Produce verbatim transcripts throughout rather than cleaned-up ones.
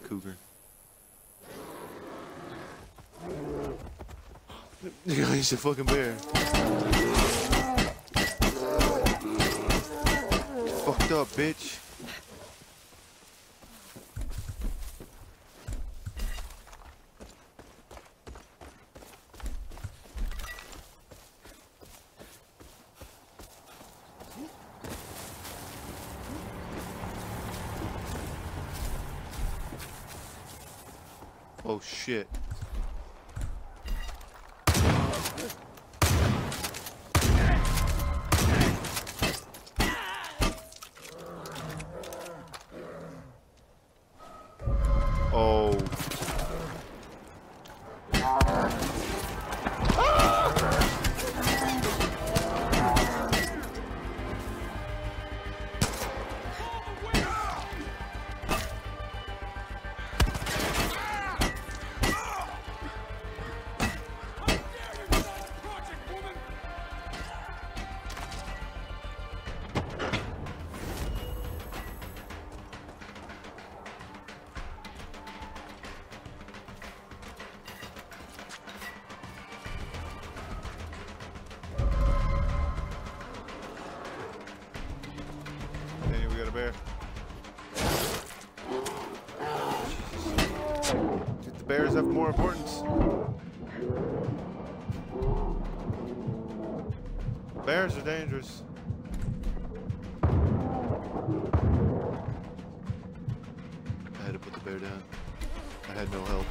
cougar. He's a fucking bear. Fucked up, bitch. Oh shit. Oh. Hey, we got a bear. Did the bears have more importance? Bears are dangerous. I had to put the bear down. I had no help.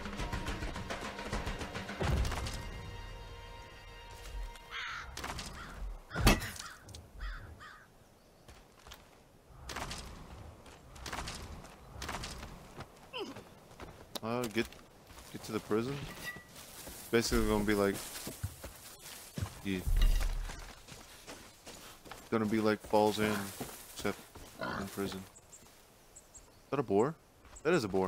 Uh, get get to the prison. It's basically gonna be like, yeah, it's gonna be like Falls In, except in prison. Is that a boar? That is a boar.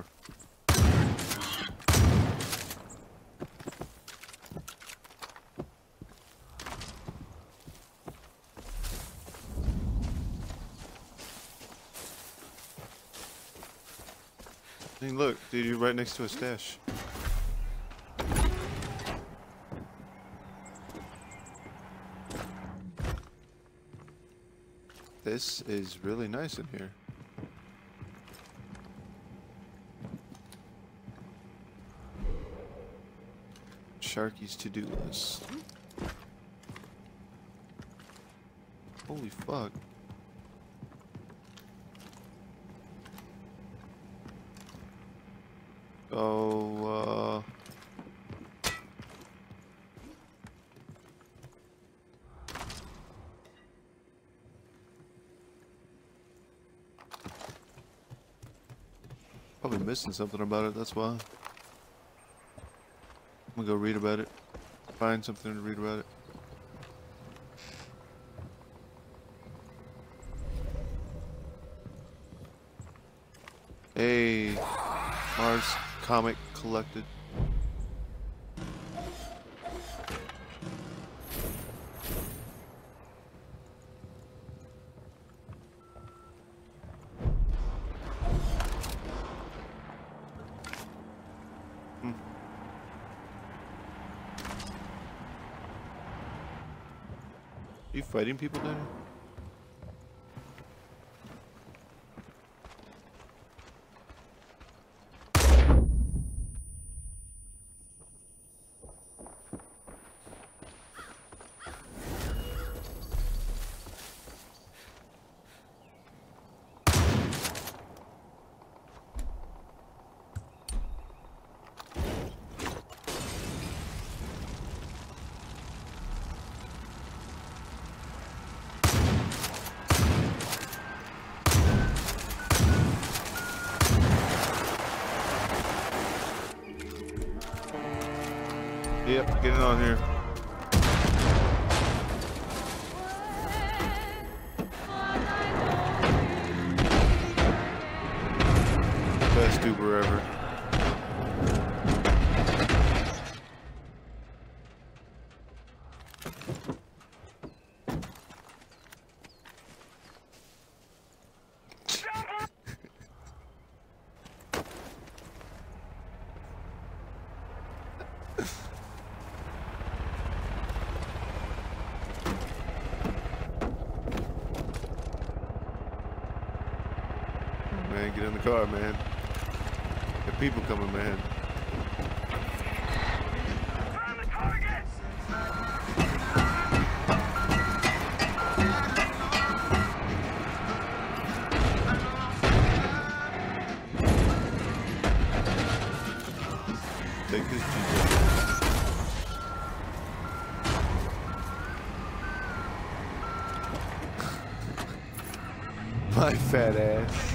Hey, look, dude, you're right next to a stash. This is really nice in here. Sharky's to-do list. Holy fuck. Oh, uh... probably missing something about it, that's why. I'm gonna go read about it. Find something to read about it. Hey, Mars comic collected. Hmm. Are you fighting people down here? Yep, get it on here. Best Uber ever. man. Get in the car, man. The people coming, man. Find the target! Take this G J. My fat ass.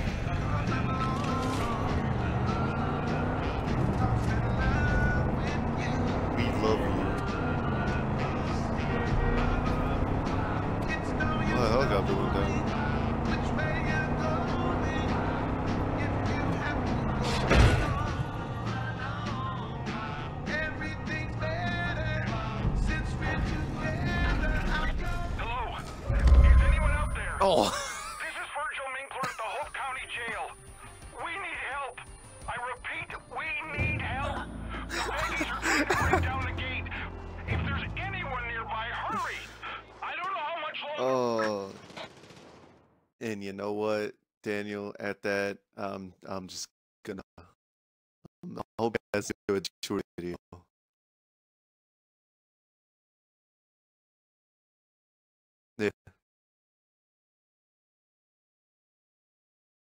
We love you. Oh, the helicopter went down. Hello? Is anyone out there? Oh. This is Virgil Minkler at the Hope County Jail. We need help. I repeat, we need help. The baggies are trying to break down the gate. If there's anyone nearby, hurry. I don't know how much longer. Oh. And you know what, Daniel? At that, um, I'm just gonna. I hope you guys enjoyed the short video.